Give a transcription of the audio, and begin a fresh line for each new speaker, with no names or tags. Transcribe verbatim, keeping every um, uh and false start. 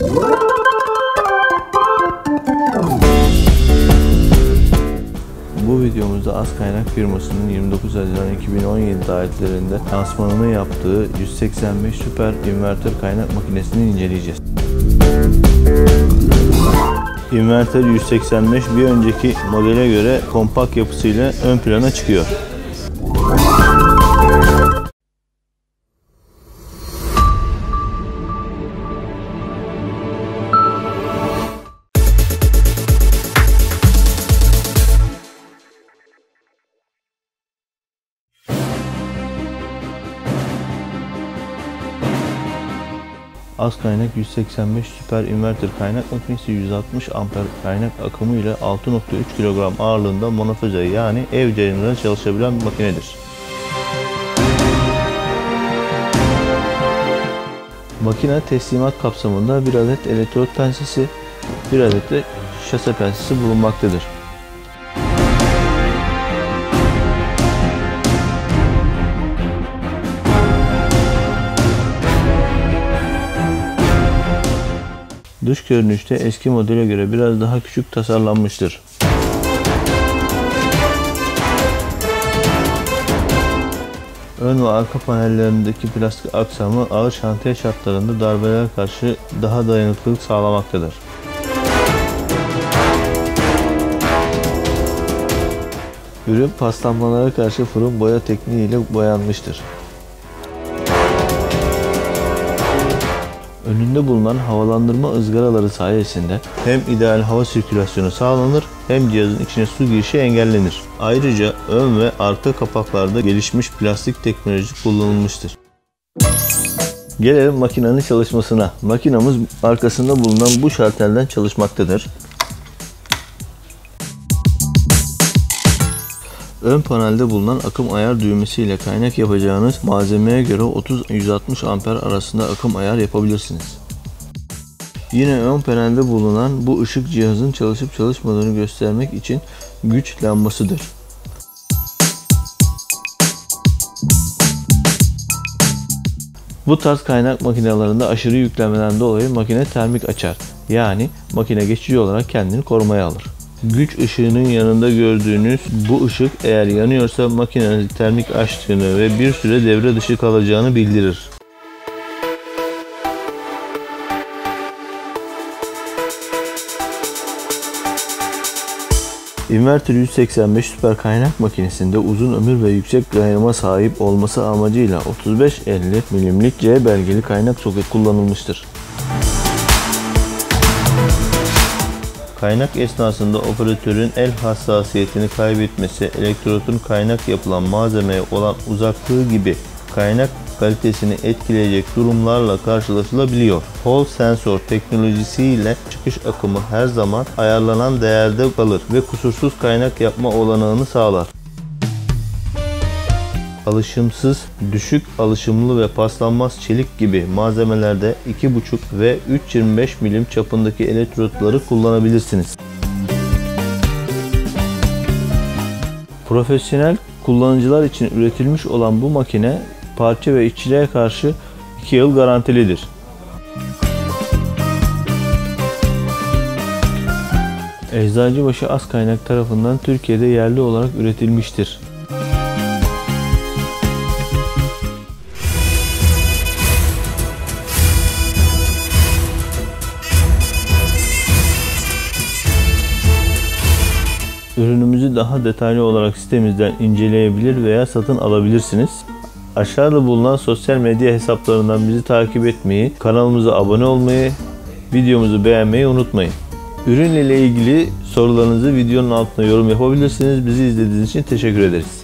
Bu videomuzda AzKaynak firmasının yirmi dokuz Haziran iki bin on yedi tarihlerinde lansmanını yaptığı yüz seksen beş süper inverter kaynak makinesini inceleyeceğiz. Inverter yüz seksen beş bir önceki modele göre kompakt yapısıyla ön plana çıkıyor. AzKaynak yüz seksen beş süper inverter kaynak makinesi yüz altmış amper kaynak akımı ile altı nokta üç kilogram ağırlığında monofaze yani ev cayırında çalışabilen bir makinedir. Makine teslimat kapsamında bir adet elektrot pensesi, bir adet de şase pensesi bulunmaktadır. Dış görünüşte eski modele göre biraz daha küçük tasarlanmıştır. Ön ve arka panellerindeki plastik aksamı ağır şantiye şartlarında darbelere karşı daha dayanıklılık sağlamaktadır. Ürün paslanmalara karşı fırın boya tekniği ile boyanmıştır. Önünde bulunan havalandırma ızgaraları sayesinde hem ideal hava sirkülasyonu sağlanır hem cihazın içine su girişi engellenir. Ayrıca ön ve arka kapaklarda gelişmiş plastik teknoloji kullanılmıştır. Gelelim makinenin çalışmasına. Makinamız arkasında bulunan bu şartelden çalışmaktadır. Ön panelde bulunan akım ayar düğmesi ile kaynak yapacağınız malzemeye göre otuz yüz altmış amper arasında akım ayar yapabilirsiniz. Yine ön panelde bulunan bu ışık cihazın çalışıp çalışmadığını göstermek için güç lambasıdır. Bu tarz kaynak makinelerinde aşırı yüklemeden dolayı makine termik açar. Yani makine geçici olarak kendini korumaya alır. Güç ışığının yanında gördüğünüz bu ışık eğer yanıyorsa makinenin termik açtığını ve bir süre devre dışı kalacağını bildirir. Inverter yüz seksen beş süper kaynak makinesinde uzun ömür ve yüksek dayanıma sahip olması amacıyla otuz beş elli milimlik C belgeli kaynak soket kullanılmıştır. Kaynak esnasında operatörün el hassasiyetini kaybetmesi, elektrotun kaynak yapılan malzemeye olan uzaklığı gibi kaynak kalitesini etkileyecek durumlarla karşılaşılabiliyor. Hall sensör teknolojisiyle çıkış akımı her zaman ayarlanan değerde kalır ve kusursuz kaynak yapma olanağını sağlar. Alışımsız, düşük alışımlı ve paslanmaz çelik gibi malzemelerde iki buçuk ve üç virgül yirmi beş milim çapındaki elektrotları kullanabilirsiniz. Profesyonel kullanıcılar için üretilmiş olan bu makine parça ve işçiliğe karşı iki yıl garantilidir. Eczacıbaşı AzKaynak tarafından Türkiye'de yerli olarak üretilmiştir. Ürünümüzü daha detaylı olarak sitemizden inceleyebilir veya satın alabilirsiniz. Aşağıda bulunan sosyal medya hesaplarından bizi takip etmeyi, kanalımıza abone olmayı, videomuzu beğenmeyi unutmayın. Ürün ile ilgili sorularınızı videonun altına yorum yapabilirsiniz. Bizi izlediğiniz için teşekkür ederiz.